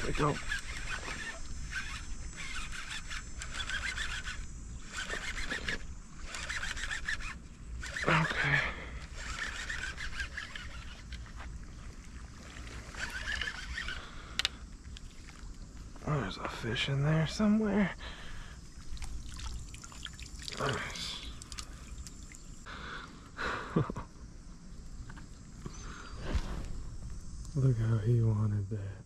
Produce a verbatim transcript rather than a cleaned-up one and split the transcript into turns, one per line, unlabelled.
we go. Okay. Oh, there's a fish in there somewhere. Nice. Look how he wanted that.